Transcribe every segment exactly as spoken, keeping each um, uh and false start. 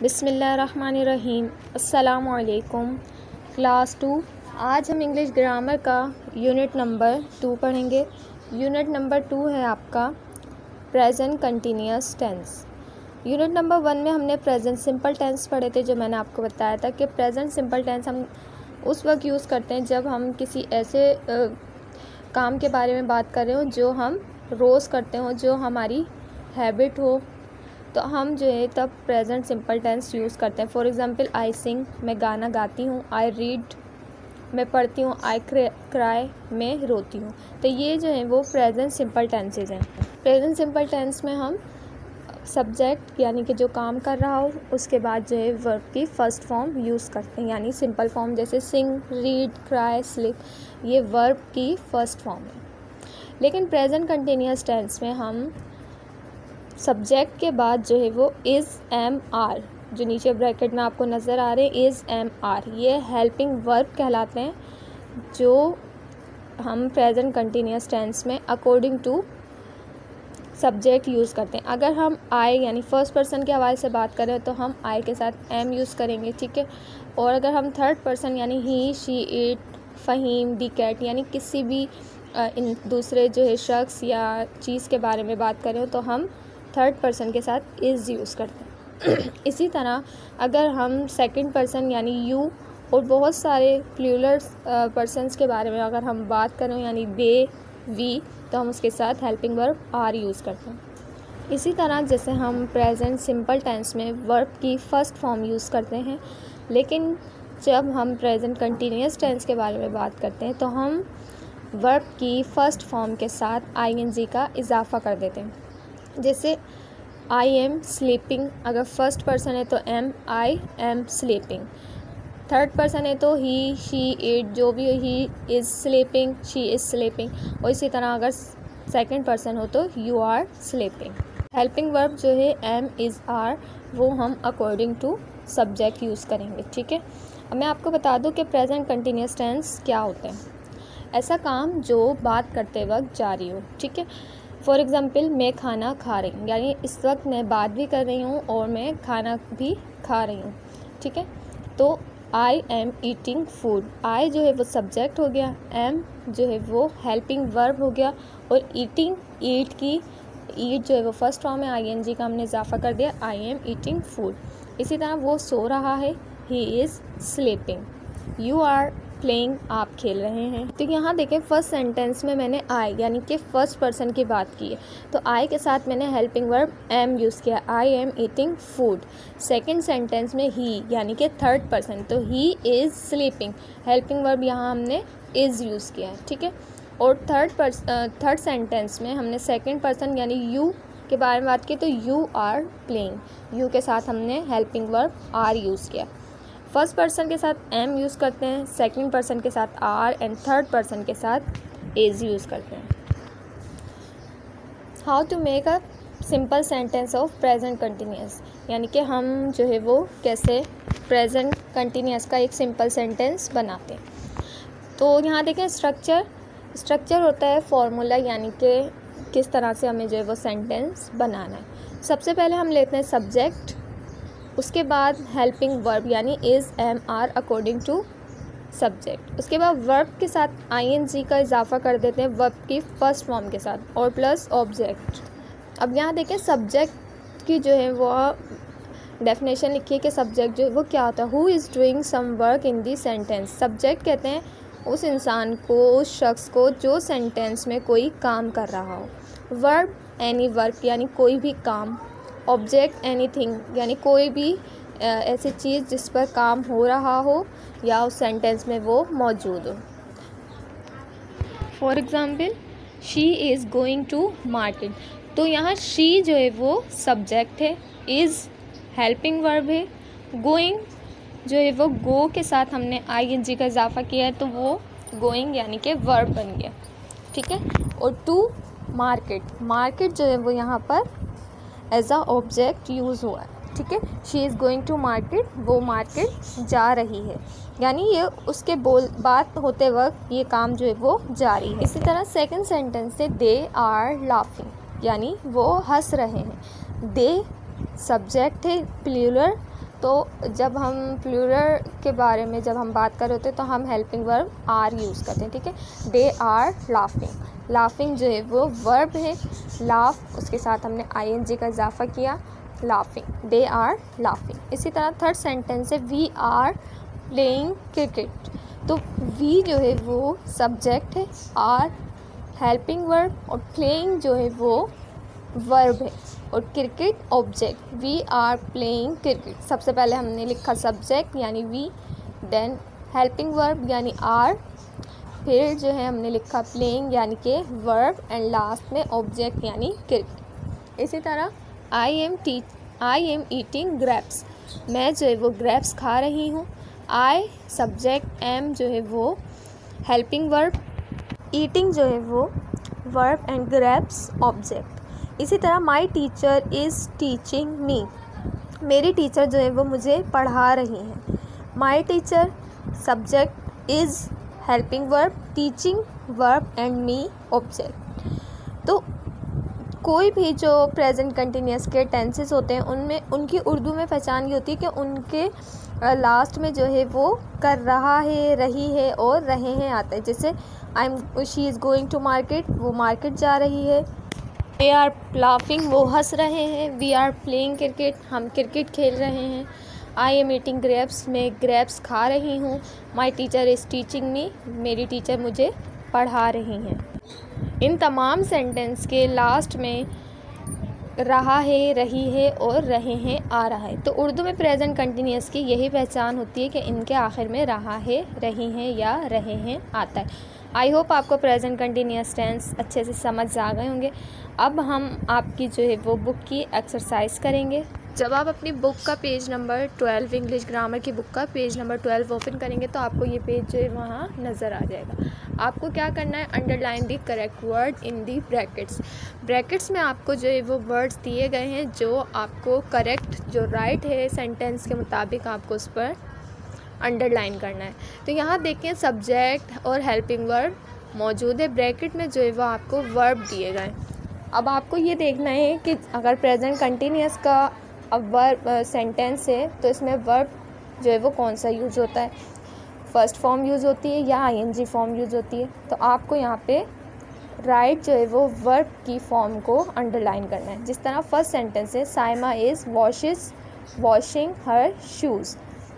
बिस्मिल्लाहिर्रहमानिर्रहीम। अस्सलामु अलैकुम। Class two. आज हम इंग्लिश ग्रामर का यूनिट नंबर टू पढ़ेंगे। यूनिट नंबर टू है आपका present continuous tense. Unit number one में हमने प्रेजेंट सिंपल टेंस पढ़े थे, जो मैंने आपको बताया था कि प्रेजेंट सिंपल टेंस हम उस वक्त यूज़ करते हैं जब हम किसी ऐसे आ, काम के बारे में बात कर रहे हो जो हम रोज़ करते हो, जो हमारी हैबिट हो, तो हम जो है तब प्रेजेंट सिंपल टेंस यूज़ करते हैं। फॉर एग्ज़ाम्पल, आई सिंग, मैं गाना गाती हूँ। आई रीड, मैं पढ़ती हूँ। आई क्राई, मैं रोती हूँ। तो ये जो है वो प्रेजेंट सिंपल टेंसेज हैं। प्रेजेंट सिंपल टेंस में हम सब्जेक्ट यानी कि जो काम कर रहा हो उसके बाद जो है वर्ब की फ़र्स्ट फॉर्म यूज़ करते हैं, यानी सिंपल फॉर्म जैसे सिंग, रीड, क्राई, स्लीप, ये वर्ब की फ़र्स्ट फॉर्म है। लेकिन प्रेजेंट कंटिन्यूअस टेंस में हम सब्जेक्ट के बाद जो है वो इज़, एम, आर, जो नीचे ब्रैकेट में आपको नज़र आ रहे हैं, इज़, एम, आर, ये हेल्पिंग वर्ब कहलाते हैं, जो हम प्रेजेंट कंटिन्यूअस टेंस में अकॉर्डिंग टू सब्जेक्ट यूज़ करते हैं। अगर हम आई यानी फर्स्ट पर्सन के हवाले से बात करें तो हम आई के साथ एम यूज़ करेंगे, ठीक है। और अगर हम थर्ड पर्सन यानी he, she, it, Faheem, the cat यानी किसी भी इन दूसरे जो है शख्स या चीज़ के बारे में बात करें तो हम थर्ड पर्सन के साथ इज़ यूज़ करते हैं। इसी तरह अगर हम सेकंड पर्सन यानी यू और बहुत सारे प्लूरल पर्सन्स के बारे में अगर हम बात करें यानी दे, वी, तो हम उसके साथ हेल्पिंग वर्ब आर यूज़ करते हैं। इसी तरह जैसे हम प्रेजेंट सिंपल टेंस में वर्ब की फ़र्स्ट फॉर्म यूज़ करते हैं, लेकिन जब हम प्रेजेंट कंटिन्यूअस टेंस के बारे में बात करते हैं तो हम वर्ब की फ़र्स्ट फॉर्म के साथ आई एन जी का इजाफ़ा कर देते हैं। जैसे आई एम स्लीपिंग, अगर फर्स्ट पर्सन है तो am, I am sleeping. Third person है तो ही, शी, इट, जो भी, he is sleeping, she is sleeping. और इसी तरह अगर सेकंड पर्सन हो तो you are sleeping. Helping verb जो है एम, इज़, आर, वो हम अकॉर्डिंग टू सब्जेक्ट यूज़ करेंगे, ठीक है। अब मैं आपको बता दूं कि प्रेजेंट कंटिन्यूअस टेंस क्या होते हैं। ऐसा काम जो बात करते वक्त जारी हो, ठीक है। फॉर एग्ज़ाम्पल, मैं खाना खा रही हूँ, यानी इस वक्त मैं बात भी कर रही हूँ और मैं खाना भी खा रही हूँ, ठीक है। तो I am eating food, I जो है वो सब्जेक्ट हो गया, एम जो है वो हेल्पिंग वर्ब हो गया, और ईटिंग, ईट की ईट जो है वो फर्स्ट फॉर्म है, आई एन जी का हमने इजाफा कर दिया, आई एम ईटिंग फूड। इसी तरह वो सो रहा है, he is sleeping. You are playing, आप खेल रहे हैं। तो यहाँ देखें फर्स्ट सेंटेंस में मैंने आई यानी कि फ़र्स्ट पर्सन की बात की है, तो आई के साथ मैंने हेल्पिंग वर्ब एम यूज़ किया, I am eating food. Second sentence में ही यानी कि थर्ड पर्सन, तो he is sleeping, helping verb यहाँ हमने इज़ यूज़ किया है, ठीक है। और थर्ड पर्स थर्ड सेंटेंस में हमने सेकेंड पर्सन यानी यू के बारे में बात की, तो यू आर प्लेइंग, यू के साथ हमने हेल्पिंग वर्ब आर यूज़ किया। फर्स्ट पर्सन के साथ एम यूज़ करते हैं, सेकंड पर्सन के साथ आर, एंड थर्ड पर्सन के साथ इज़ यूज़ करते हैं। How to make a simple sentence of present continuous, यानी कि हम जो है वो कैसे प्रेजेंट कंटिन्यूअस का एक सिंपल सेंटेंस बनाते हैं। तो यहाँ देखें स्ट्रक्चर स्ट्रक्चर होता है फॉर्मूला, यानी कि किस तरह से हमें जो है वो सेंटेंस बनाना है। सबसे पहले हम लेते हैं सब्जेक्ट, उसके बाद हेल्पिंग वर्ब यानी is, am, are according to subject. उसके बाद वर्ब के साथ आई एन जी का इजाफा कर देते हैं वर्ब की फ़र्स्ट फॉर्म के साथ, और प्लस ऑब्जेक्ट। अब यहाँ देखें सब्जेक्ट की जो है वो डेफिनेशन लिखी है कि सब्जेक्ट जो है वो क्या होता है। Who is doing some work in the sentence, subject कहते हैं उस इंसान को, उस शख्स को जो सेंटेंस में कोई काम कर रहा हो। वर्ब एनी वर्क यानी कोई भी काम। ऑब्जेक्ट एनीथिंग यानी कोई भी ऐसी चीज़ जिस पर काम हो रहा हो या उस सेंटेंस में वो मौजूद हो। For example, she is going to market, तो यहाँ शी जो है वो सब्जेक्ट है, इज़ हेल्पिंग वर्ब है, गोइंग जो है वो गो के साथ हमने आई एन जी का इजाफा किया है, तो वो गोइंग यानी कि वर्ब बन गया, ठीक है। और टू मार्केट, मार्केट जो है वो यहाँ पर एज अ ऑब्जेक्ट यूज़ हुआ है, ठीक है। She is going to market, वो मार्केट जा रही है, यानी ये उसके बोल बात होते वक्त ये काम जो है वो जारी है। इसी तरह सेकंड सेंटेंस से दे आर लाफिंग, यानी वो हंस रहे हैं। दे सब्जेक्ट है प्लूरल, तो जब हम प्लूरल के बारे में जब हम बात कर रहे होते हैं तो हम हेल्पिंग वर्ब आर यूज़ करते हैं, ठीक है। दे आर लाफिंग, लाफिंग जो है वो वर्ब है, लाफ उसके साथ हमने आई एन जी का इजाफा किया, लाफिंग, दे आर लाफिंग। इसी तरह थर्ड सेंटेंस है वी आर प्लेइंग क्रिकेट, तो वी जो है वो सब्जेक्ट है, आर हेल्पिंग वर्ब और प्लेइंग जो है वो वर्ब है और cricket object. We are playing cricket, सबसे पहले हमने लिखा सब्जेक्ट यानी वी, देन हेल्पिंग वर्ब यानी आर, फिर जो है हमने लिखा प्लेइंग यानी कि वर्ब एंड लास्ट में ऑब्जेक्ट यानी क्रिकेट। इसी तरह I am T I am eating grapes, मैं जो है वो ग्रेप्स खा रही हूँ। आई सब्जेक्ट, एम जो है वो हेल्पिंग वर्ब, ईटिंग जो है वो वर्ब एंड ग्रेप्स ऑब्जेक्ट। इसी तरह my teacher is teaching me, मेरी टीचर जो है वो मुझे पढ़ा रही हैं। My teacher subject, is helping verb, teaching verb and me object. तो कोई भी जो प्रेजेंट कंटिन्यूस के टेंसेस होते हैं उनमें उनकी उर्दू में पहचान ये होती है कि उनके लास्ट में जो है वो कर रहा है, रही है और रहे हैं आता है। जैसे I am she is going to market, वो मार्केट जा रही है। वी आर लाफिंग, वो हंस रहे हैं। वी आर प्लेइंग क्रिकेट, हम क्रिकेट खेल रहे हैं। आई एम ईटिंग ग्रेप्स, मैं ग्रेप्स खा रही हूँ। My teacher is teaching me, मेरी टीचर मुझे पढ़ा रही हैं। इन तमाम सेंटेंस के लास्ट में रहा है, रही है और रहे हैं आ रहा है। तो उर्दू में प्रेजेंट कंटिन्यूस की यही पहचान होती है कि इनके आखिर में रहा है, रही हैं या रहे हैं आता है। आई होप आपको प्रेजेंट कंटिन्यूस टेंस अच्छे से समझ आ गए होंगे। अब हम आपकी जो है वो बुक की एक्सरसाइज करेंगे। जब आप अपनी बुक का page number twelve, English grammar की बुक का पेज नंबर ट्वेल्व ओपन करेंगे तो आपको ये पेज जो है वहाँ नज़र आ जाएगा। आपको क्या करना है, underline the correct word in the brackets. Brackets में आपको जो है वो वर्ड्स दिए गए हैं जो आपको करेक्ट, जो राइट है सेंटेंस के मुताबिक आपको उस पर अंडरलाइन करना है। तो यहाँ देखिए सब्जेक्ट और हेल्पिंग वर्ब मौजूद है, ब्रैकेट में जो है वो आपको वर्ब दिए गए। अब आपको ये देखना है कि अगर प्रेजेंट कंटिन्यूस का अब वर्ब सेंटेंस है तो इसमें वर्ब जो है वो कौन सा यूज़ होता है, फर्स्ट फॉर्म यूज़ होती है या आईएनजी फॉर्म यूज़ होती है। तो आपको यहाँ पे राइट जो है वो वर्ब की फॉर्म को अंडरलाइन करना है। जिस तरह फर्स्ट सेंटेंस है Saima is washes washing her shoes,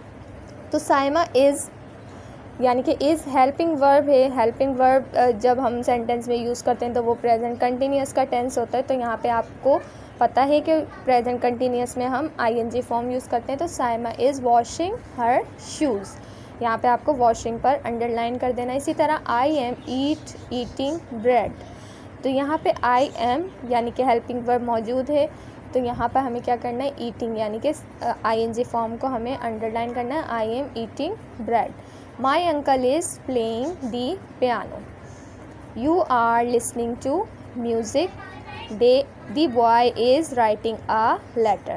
तो साइमा इज़ यानी कि इज़ हेल्पिंग वर्ब है। हेल्पिंग वर्ब जब हम सेंटेंस में यूज़ करते हैं तो वो प्रेजेंट कंटिन्यूस का टेंस होता है। तो यहाँ पे आपको पता है कि प्रेजेंट कंटिन्यूस में हम आईएनजी फॉर्म यूज़ करते हैं। तो Saima is washing her shoes, यहाँ पे आपको वॉशिंग पर अंडरलाइन कर देना। इसी तरह I am eat eating bread, तो यहाँ पे आई एम यानी कि हेल्पिंग वर्ब मौजूद है। तो यहाँ पर हमें क्या करना है, ईटिंग यानी कि आईएनजी फॉर्म को हमें अंडरलाइन करना है। I am eating bread. My uncle is playing the piano, you are listening to music, they the boy is writing a letter.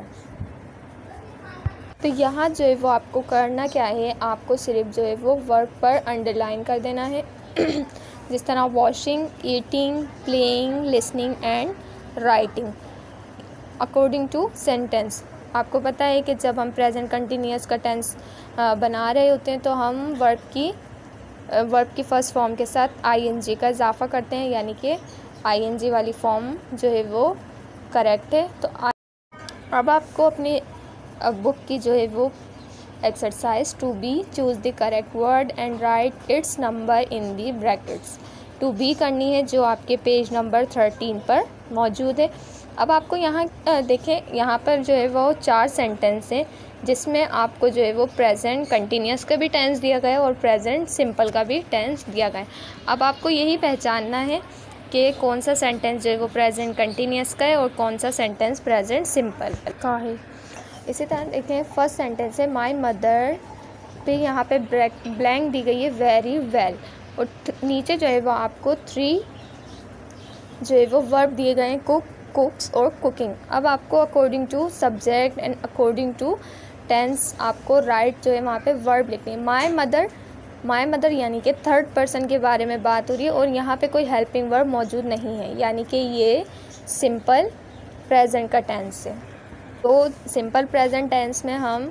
तो यहाँ जो है वो आपको करना क्या है, आपको सिर्फ जो है वो वर्ब पर अंडरलाइन कर देना है। जिस तरह washing, eating, playing, listening and writing according to sentence. आपको पता है कि जब हम प्रेजेंट कंटिन्यूस का टेंस बना रहे होते हैं तो हम वर्ब की वर्ब की फ़र्स्ट फॉर्म के साथ आईएनजी का इजाफा करते हैं, यानी कि आईएनजी वाली फॉर्म जो है वो करेक्ट है। तो अब आपको अपनी बुक की जो है वो exercise two B, choose the correct word and write its number in the brackets, two B करनी है जो आपके पेज नंबर थर्टीन पर मौजूद है। अब आपको यहाँ देखें, यहाँ पर जो है वो चार सेंटेंस हैं जिसमें आपको जो है वो प्रेजेंट कंटिन्यूस का भी टेंस दिया गया है और प्रेजेंट सिंपल का भी टेंस दिया गया है। अब आपको यही पहचानना है कि कौन सा सेंटेंस जो है वो प्रेजेंट कंटिन्यूस का है और कौन सा सेंटेंस प्रेजेंट सिंपल का है। इसी तरह देखें फर्स्ट सेंटेंस है माई मदर, पे यहाँ पे ब्लैंक दी गई है वेरी वेल, और नीचे जो है वो आपको थ्री जो है वो वर्ब दिए गए हैं, कुक, कुक्स और कुकिंग। अब आपको according to subject and according to tense आपको राइट जो है वहाँ पे वर्ब लिखनी है। माई मदर, माई मदर यानी कि थर्ड पर्सन के बारे में बात हो रही है और यहाँ पे कोई हेल्पिंग वर्ब मौजूद नहीं है, यानी कि ये सिंपल प्रेजेंट का टेंस है। तो सिंपल प्रेजेंट टेंस में हम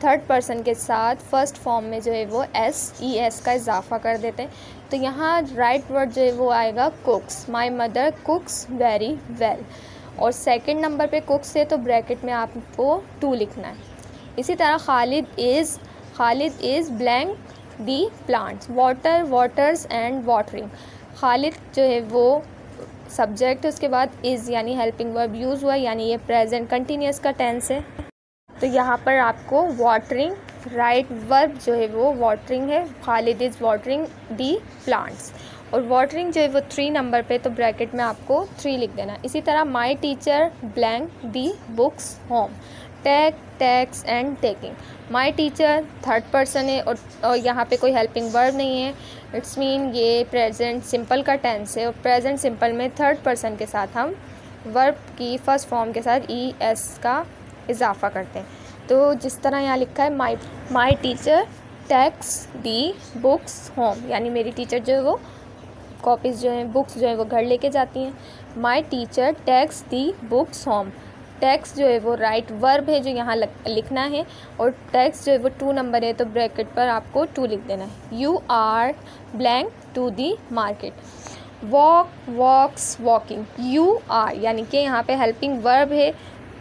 थर्ड पर्सन के साथ फर्स्ट फॉर्म में जो है वो एस ई एस का इजाफा कर देते हैं। तो यहाँ राइट वर्ड जो है वो आएगा cooks. My mother cooks very well. और सेकंड नंबर पे कुक्स है तो ब्रैकेट में आपको टू लिखना है। इसी तरह Khalid is Khalid is blank the plants. Water waters and watering. Khalid जो है वो सब्जेक्ट है, उसके बाद इज़ यानी हेल्पिंग वर्ब यूज़ हुआ, यानी ये प्रेजेंट कंटिन्यूस का टेंस है। तो यहाँ पर आपको वाटरिंग राइट वर्ब जो है वो वाटरिंग है। Khalid is watering the plants. और वाटरिंग जो है वो थ्री नंबर पे, तो ब्रैकेट में आपको थ्री लिख देना। इसी तरह my teacher blank the books home. Take takes and taking. My teacher third person है और, और यहाँ पे कोई हेल्पिंग वर्ब नहीं है। इट्स मीन ये प्रेजेंट सिंपल का टेंस है और प्रेजेंट सिंपल में थर्ड पर्सन के साथ हम वर्ब की फर्स्ट फॉर्म के साथ ई एस का इजाफा करते हैं। तो जिस तरह यहाँ लिखा है my my teacher takes the books home, यानी मेरी टीचर जो है वो कॉपीज़ जो हैं बुक्स जो है वो घर लेके जाती हैं। My teacher takes the books home. Takes जो है वो राइट वर्ब है जो यहाँ लिखना है और टेक्स जो है वो टू नंबर है, तो ब्रैकेट पर आपको टू लिख देना है। You are blank to the market. Walk walks walking. You are यानी कि यहाँ पे हेल्पिंग वर्ब है,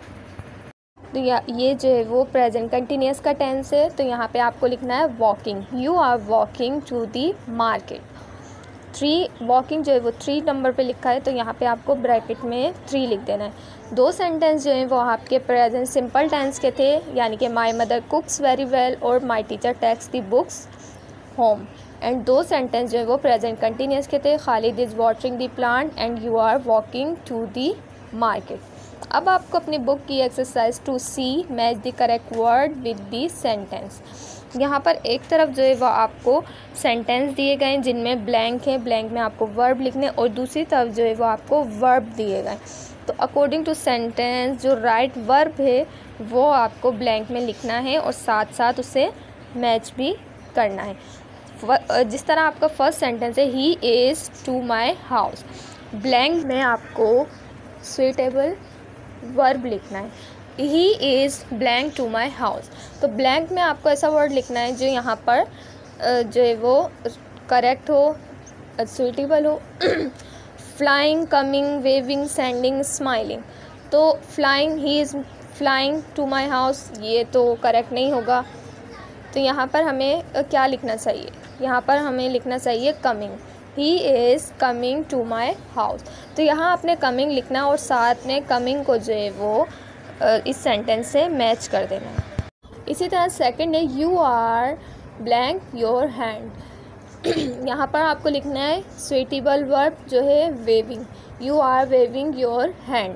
तो या ये जो है वो प्रेजेंट कंटिन्यूस का टेंस है, तो यहाँ पे आपको लिखना है walking. You are walking to the market. Three walking जो है वो थ्री नंबर पे लिखा है, तो यहाँ पे आपको ब्रैकेट में थ्री लिख देना है। दो सेंटेंस जो हैं वो आपके प्रेजेंट सिंपल टेंस के थे, यानी कि my mother cooks very well और my teacher takes the books home. And दो सेंटेंस जो है वो प्रेजेंट कंटिन्यूस के थे, Khalid is watering the plant and you are walking to the market. अब आपको अपनी बुक की exercise two C match the correct word with the sentence. यहाँ पर एक तरफ जो है वो आपको सेंटेंस दिए गए हैं जिनमें ब्लैंक है, ब्लैंक में आपको वर्ब लिखने, और दूसरी तरफ जो है वो आपको वर्ब दिए गए। तो अकॉर्डिंग टू सेंटेंस जो राइट वर्ब है वो आपको ब्लैंक में लिखना है और साथ साथ उसे मैच भी करना है। जिस तरह आपका फर्स्ट सेंटेंस है he is to my house, blank में आपको सुइटेबल वर्ब लिखना है। He is blank to my house, तो ब्लैंक में आपको ऐसा वर्ड लिखना है जो यहाँ पर जो है वो करेक्ट हो, सुइटेबल हो। Flying, coming, waving, sending, smiling. तो flying, he is flying to my house, ये तो करेक्ट नहीं होगा। तो यहाँ पर हमें क्या लिखना चाहिए? यहाँ पर हमें लिखना चाहिए coming. He is coming to my house. तो यहाँ आपने कमिंग लिखना और साथ में कमिंग को जो है वो इस सेंटेंस से मैच कर देना है। इसी तरह सेकंड है you are blank your hand. यहाँ पर आपको लिखना है सुइटेबल वर्ब जो है waving. You are waving your hand.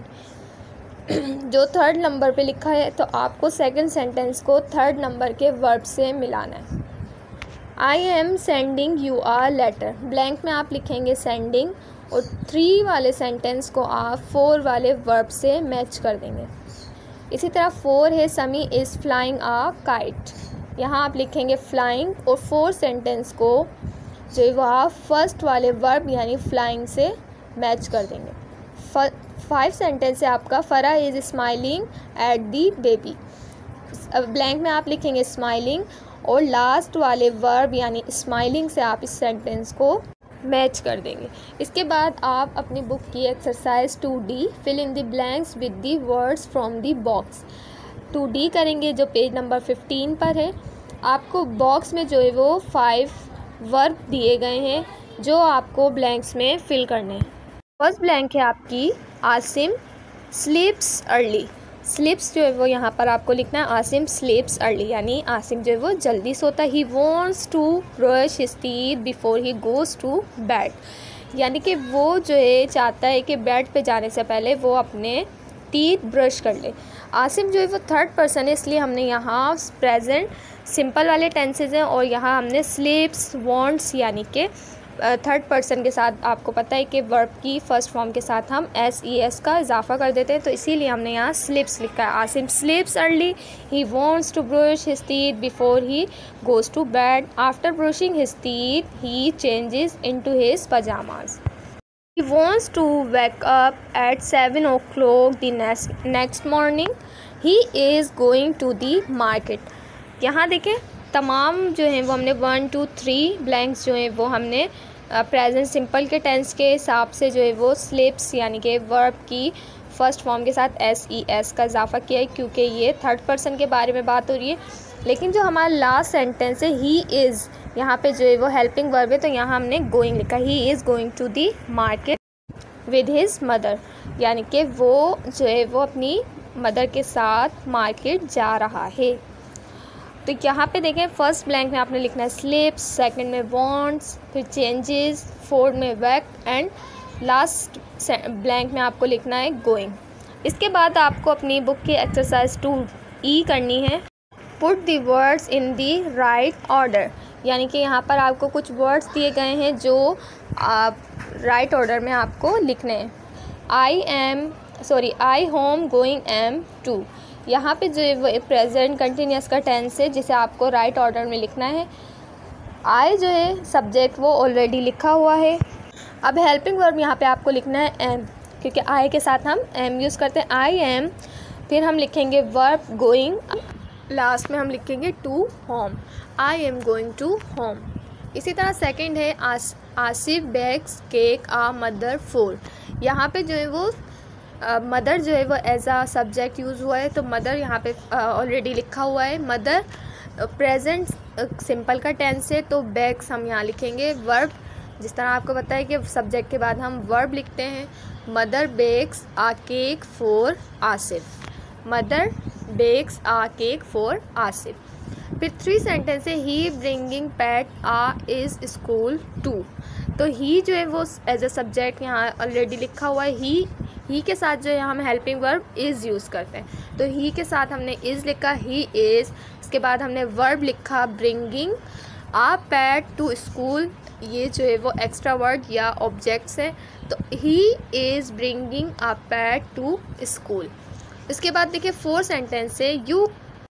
जो थर्ड नंबर पे लिखा है तो आपको सेकंड सेंटेंस को थर्ड नंबर के वर्ब से मिलाना है। I am sending you are letter, blank में आप लिखेंगे सेंडिंग और थ्री वाले सेंटेंस को आप फोर वाले वर्ब से मैच कर देंगे। इसी तरह फोर है समी इज़ फ्लाइंग आ काइट, यहाँ आप लिखेंगे फ्लाइंग और फोर सेंटेंस को जो है वो आप फर्स्ट वाले वर्ब यानी फ्लाइंग से मैच कर देंगे। फाइव सेंटेंस है आपका Farah is smiling at the baby, blank में आप लिखेंगे स्माइलिंग और लास्ट वाले वर्ब यानी स्माइलिंग से आप इस सेंटेंस को मैच कर देंगे। इसके बाद आप अपनी बुक की exercise two D fill in the blanks with the words from the box two D करेंगे जो पेज नंबर फिफ्टीन पर है। आपको बॉक्स में जो है वो फाइव वर्ब दिए गए हैं जो आपको ब्लैंक्स में फिल करने हैं। फर्स्ट ब्लैंक है आपकी आसिम स्लीप्स अर्ली, स्लीप्स जो है वो यहाँ पर आपको लिखना है आसिम स्लीप्स अर्ली, यानी आसिम जो है वो जल्दी सोता है। He wants to brush his teeth before he goes to bed, यानी कि वो जो है चाहता है कि बेड पे जाने से पहले वो अपने टीथ ब्रश कर ले। आसिम जो है वो थर्ड पर्सन है इसलिए हमने यहाँ प्रेजेंट सिंपल वाले टेंसेज हैं और यहाँ हमने स्लीप्स वॉन्ट्स यानी कि थर्ड पर्सन के साथ आपको पता है कि वर्ब की फ़र्स्ट फॉर्म के साथ हम एस ई एस का इजाफा कर देते हैं, तो इसीलिए हमने यहाँ स्लिप्स लिखा है। Asim sleeps early, he wants to brush his teeth before he goes to bed, after brushing his teeth he changes into his pyjamas. He wants to wake up at seven o'clock the next next morning. He is going to the market. यहाँ देखें तमाम जो हैं वो हमने one two three blanks जो हैं वो हमने प्रेजेंट सिंपल के टेंस के हिसाब से जो है वो स्लिप्स यानी कि वर्ब की फ़र्स्ट फॉर्म के साथ एस ई एस का इजाफा किया है, क्योंकि ये थर्ड पर्सन के बारे में बात हो रही है। लेकिन जो हमारा लास्ट सेंटेंस है ही इज़, यहाँ पे जो है वो हेल्पिंग वर्ब है, तो यहाँ हमने गोइंग लिखा, he is going to the market with his mother, यानी कि वो जो है वो अपनी मदर के साथ मार्केट जा रहा है। तो यहाँ पे देखें फर्स्ट ब्लैंक में आपने लिखना है स्लिप्स, सेकंड में वांट्स, फिर चेंजेस, फोर्थ में वर्क एंड लास्ट ब्लैंक में आपको लिखना है गोइंग। इसके बाद आपको अपनी बुक की एक्सरसाइज टू ई करनी है, put the words in the right order, यानी कि यहाँ पर आपको कुछ वर्ड्स दिए गए हैं जो आप राइट ऑर्डर में आपको लिखने हैं। I am sorry I home going am to, यहाँ पे जो प्रेजेंट कंटिन्यूस का टेंस है जिसे आपको राइट ऑर्डर में लिखना है। आई जो है सब्जेक्ट वो ऑलरेडी लिखा हुआ है। अब हेल्पिंग वर्ब यहाँ पे आपको लिखना है एम, क्योंकि आई के साथ हम एम यूज़ करते हैं, आई एम। फिर हम लिखेंगे वर्ब गोइंग, लास्ट में हम लिखेंगे to home, I am going to home. इसी तरह सेकंड है आस Asif bakes cake a mother for, यहाँ पे जो है वो मदर uh, जो है वो एज आ सब्जेक्ट यूज़ हुआ है, तो मदर यहाँ पे ऑलरेडी uh, लिखा हुआ है। मदर प्रेजेंट सिंपल का टेंस है, तो बेक्स हम यहाँ लिखेंगे वर्ब, जिस तरह आपको पता है कि सब्जेक्ट के बाद हम वर्ब लिखते हैं। Mother bakes a cake for Asif, mother bakes a cake for Asif. फिर थ्री सेंटेंस है he bringing pet a is school to, तो ही जो है वो एज अ सब्जेक्ट यहाँ ऑलरेडी लिखा हुआ है। ही ही के साथ जो है हम हेल्पिंग वर्ब इज़ यूज़ करते हैं, तो ही के साथ हमने इज़ लिखा, ही इज़। इसके बाद हमने वर्ब लिखा bringing a pet to school, ये जो है वो एक्स्ट्रा वर्ड या ऑब्जेक्ट्स हैं, तो he is bringing a pet to school. इसके बाद देखिए फोर सेंटेंस है you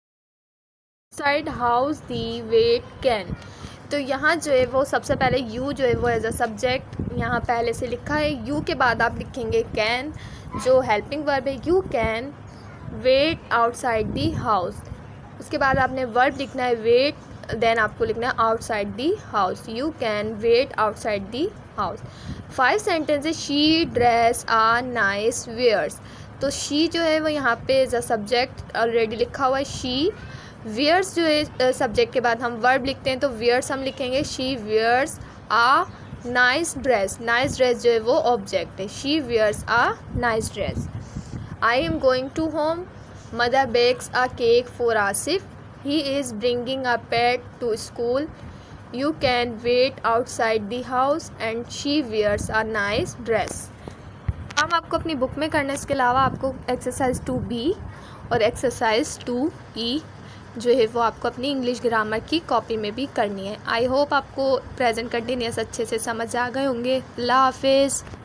side house the wait can, तो यहाँ जो है वो सबसे पहले यू जो है वो एज अ सब्जेक्ट यहाँ पहले से लिखा है। यू के बाद आप लिखेंगे कैन जो हेल्पिंग वर्ब है, you can wait outside the house. उसके बाद आपने वर्ब लिखना है वेट, देन आपको लिखना है outside the house, you can wait outside the house. Five sentences she dress a nice wears, तो शी जो है वो यहाँ पे एज अ सब्जेक्ट ऑलरेडी लिखा हुआ है। शी वियर्स जो है सब्जेक्ट के बाद हम वर्ब लिखते हैं, तो वियर्स हम लिखेंगे she wears a nice dress, nice dress जो है वो ऑब्जेक्ट है, she wears a nice dress. I am going to home, mother bakes a cake for Asif, he is bringing a pet to school, you can wait outside the house and she wears a nice dress. हम आपको अपनी book में करना है, इसके अलावा आपको exercise two B और एक्सरसाइज टू ई जो है वो आपको अपनी इंग्लिश ग्रामर की कॉपी में भी करनी है। आई होप आपको प्रेजेंट कंटिन्यूअस अच्छे से समझ आ गए होंगे। अल्लाह हाफिज़।